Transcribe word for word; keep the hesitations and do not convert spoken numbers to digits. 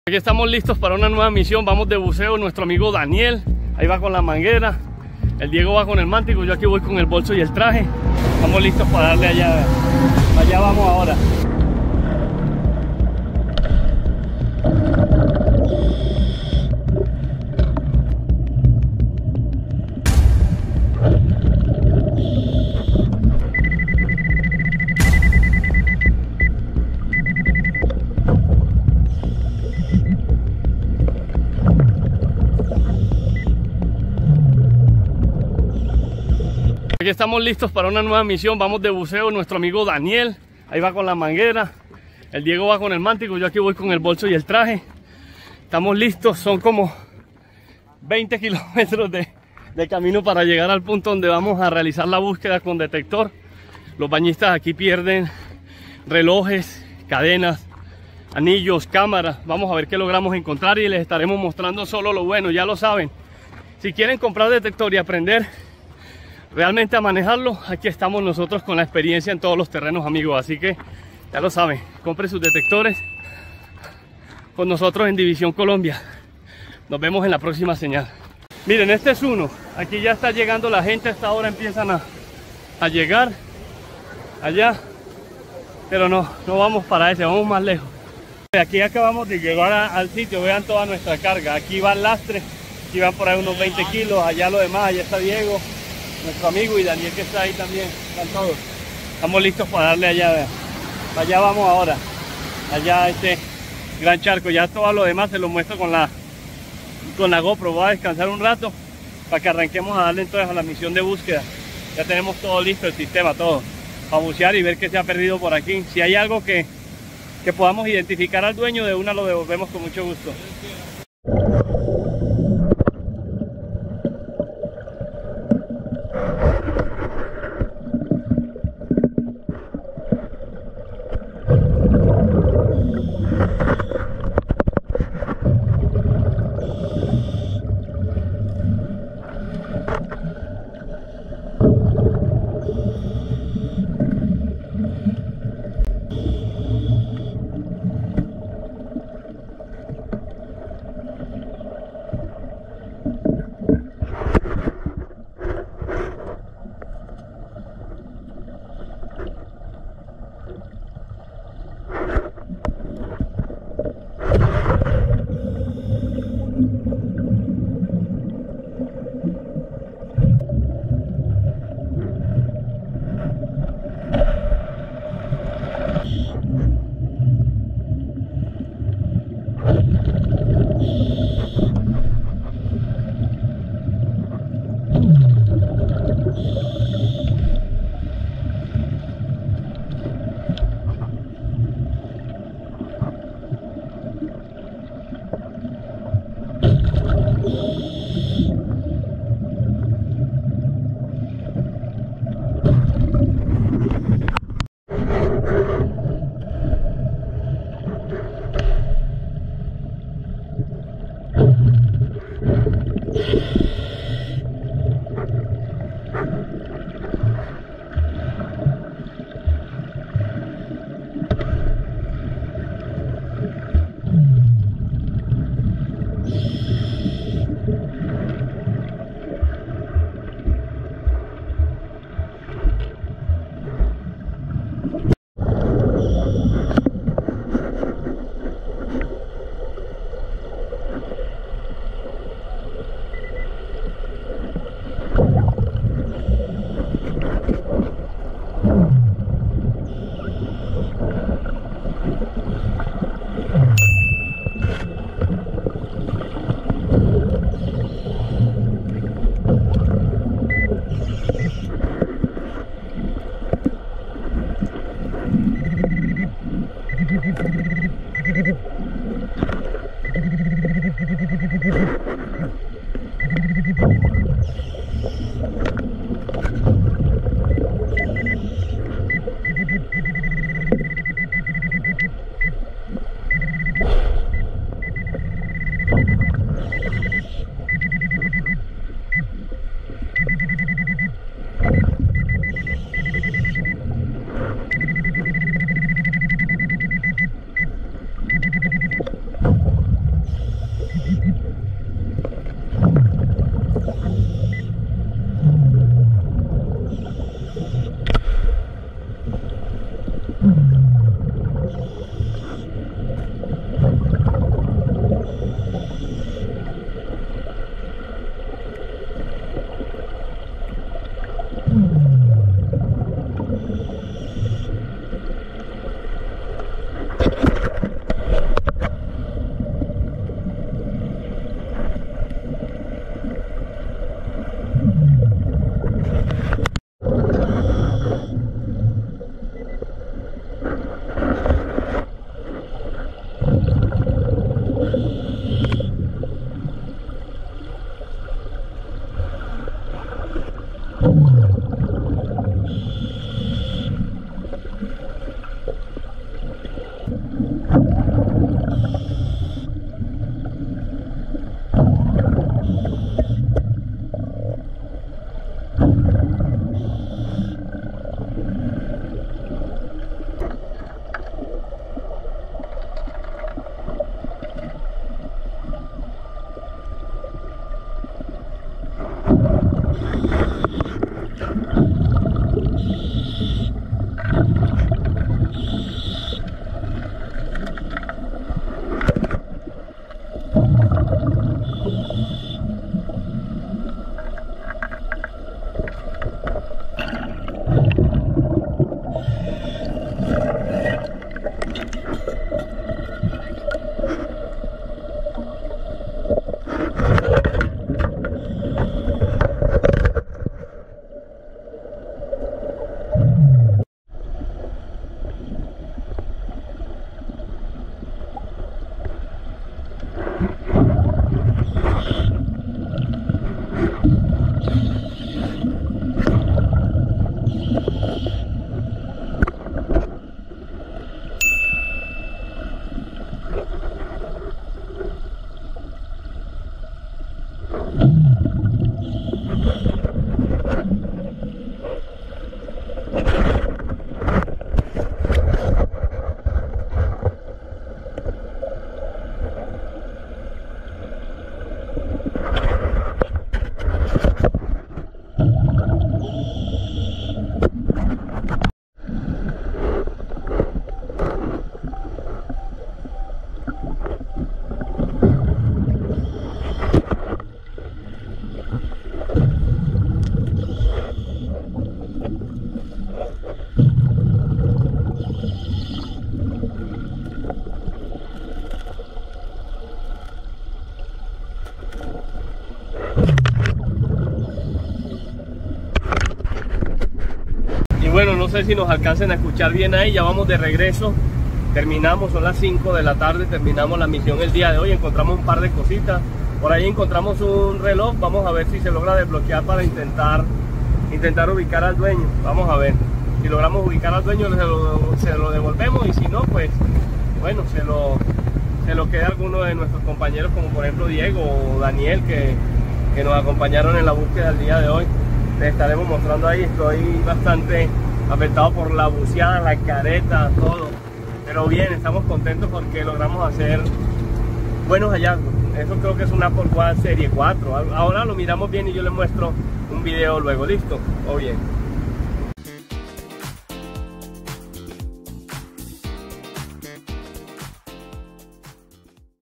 Aquí estamos listos para una nueva misión. Vamos de buceo. Nuestro amigo Daniel ahí va con la manguera, el Diego va con el mántico, yo aquí voy con el bolso y el traje. Estamos listos para darle allá. Allá vamos ahora. Aquí estamos listos para una nueva misión. Vamos de buceo. Nuestro amigo Daniel ahí va con la manguera, el Diego va con el mántico, yo aquí voy con el bolso y el traje. Estamos listos. Son como veinte kilómetros de, de camino para llegar al punto donde vamos a realizar la búsqueda con detector. Los bañistas aquí pierden relojes, cadenas, anillos, cámaras. Vamos a ver qué logramos encontrar y les estaremos mostrando solo lo bueno. Ya lo saben, si quieren comprar detector y aprender realmente a manejarlo, aquí estamos nosotros con la experiencia en todos los terrenos, amigos. Así que ya lo saben, compre sus detectores con nosotros en División Colombia. Nos vemos en la próxima señal. Miren, este es uno. Aquí ya está llegando la gente. A esta hora empiezan a, a llegar allá, pero no, no vamos para ese, vamos más lejos. Aquí acabamos de llegar a, al sitio. Vean toda nuestra carga. Aquí va el lastre, aquí van por ahí unos veinte kilos. Allá lo demás, allá está Diego, nuestro amigo, y Daniel que está ahí también. Están todos. Estamos listos para darle allá. Vean. Allá vamos ahora. Allá este gran charco. Ya todo lo demás se lo muestro con la con la GoPro. Voy a descansar un rato para que arranquemos a darle entonces a la misión de búsqueda. Ya tenemos todo listo, el sistema, todo, para bucear y ver qué se ha perdido por aquí. Si hay algo que, que podamos identificar al dueño, de una lo devolvemos con mucho gusto. bueno, no sé si nos alcancen a escuchar bien ahí. Ya vamos de regreso, terminamos, son las cinco de la tarde, terminamos la misión el día de hoy. Encontramos un par de cositas, por ahí encontramos un reloj. Vamos a ver si se logra desbloquear para intentar intentar ubicar al dueño. Vamos a ver si logramos ubicar al dueño, se lo, se lo devolvemos, y si no, pues bueno, se lo, se lo queda alguno de nuestros compañeros, como por ejemplo Diego o Daniel, que, que nos acompañaron en la búsqueda el día de hoy. Les estaremos mostrando ahí. Estoy bastante afectado por la buceada, la careta, todo, pero bien, estamos contentos porque logramos hacer buenos hallazgos. Eso creo que es un Apple Watch Serie cuatro. Ahora lo miramos bien y yo les muestro un video luego. Listo, o bien.